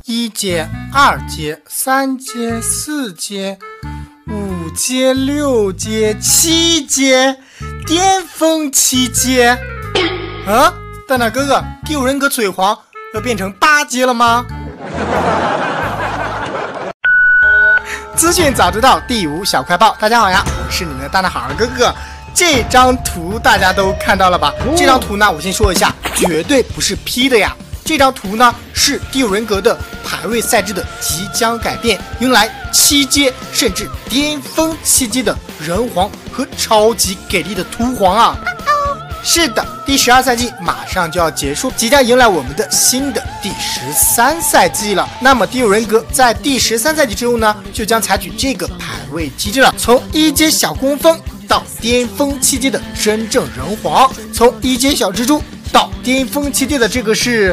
1阶、2阶、3阶、4阶、5阶、6阶、7阶，巅峰7阶。啊，蛋蛋哥哥，第5人格嘴黄要变成8阶了吗？资讯早知道第5小快报，大家好呀，我是你们的蛋蛋好儿哥哥。这张图大家都看到了吧？这张图呢，我先说一下，绝对不是 P 的呀。这张图呢是第5人格的排位赛制的即将改变，迎来7阶甚至巅峰7阶的人皇和超级给力的图皇啊！是的，第12赛季马上就要结束，即将迎来我们的新的第13赛季了。那么第5人格在第13赛季之后呢，就将采取这个排位机制了，从1阶小工蜂到巅峰7阶的真正人皇，从1阶小蜘蛛到巅峰7阶的这个是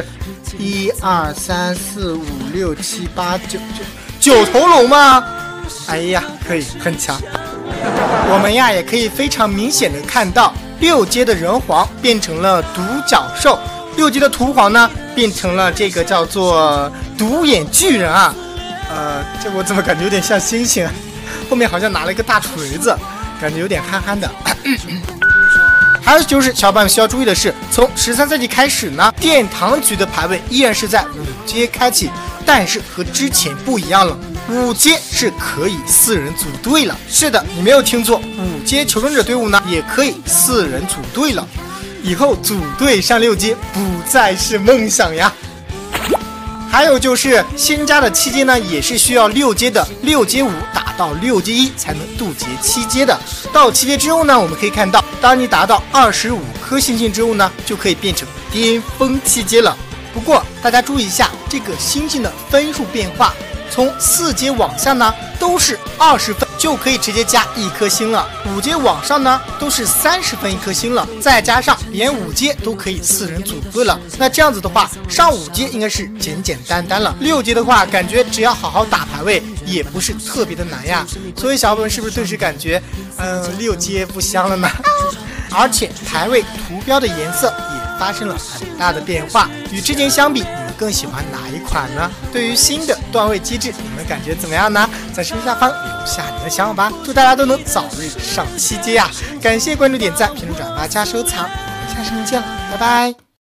1、2、3、4、5、6、7、8、9头龙吗？哎呀，可以，很强。我们呀也可以非常明显的看到，6阶的人皇变成了独角兽，6阶的图皇呢变成了这个叫做独眼巨人啊。这我怎么感觉有点像猩猩？后面好像拿了一个大锤子，感觉有点憨憨的。还有就是小伙伴们需要注意的是，从13赛季开始呢，殿堂局的排位依然是在5阶开启，但是和之前不一样了，5阶是可以4人组队了。是的，你没有听错，5阶求生者队伍呢也可以4人组队了。以后组队上6阶不再是梦想呀。还有就是新加的7阶呢，也是需要6阶的6阶5打到6阶1才能渡劫7阶的。到7阶之后呢，我们可以看到，当你达到25颗星星之后呢，就可以变成巅峰7阶了。不过大家注意一下这个星星的分数变化，从4阶往下呢都是20分就可以直接加1颗星了，5阶往上呢都是30分1颗星了，再加上连5阶都可以4人组队了。那这样子的话，上5阶应该是简简单单了。6阶的话，感觉只要好好打排位，也不是特别的难呀。所以小伙伴们是不是顿时感觉，6阶不香了呢？而且排位图标的颜色也发生了很大的变化，与之前相比，你们更喜欢哪一款呢？对于新的段位机制，你们感觉怎么样呢？在视频下方留下你的想法吧！祝大家都能早日上7阶呀！感谢关注、点赞、评论、转发加收藏，我们下视频见了，拜拜。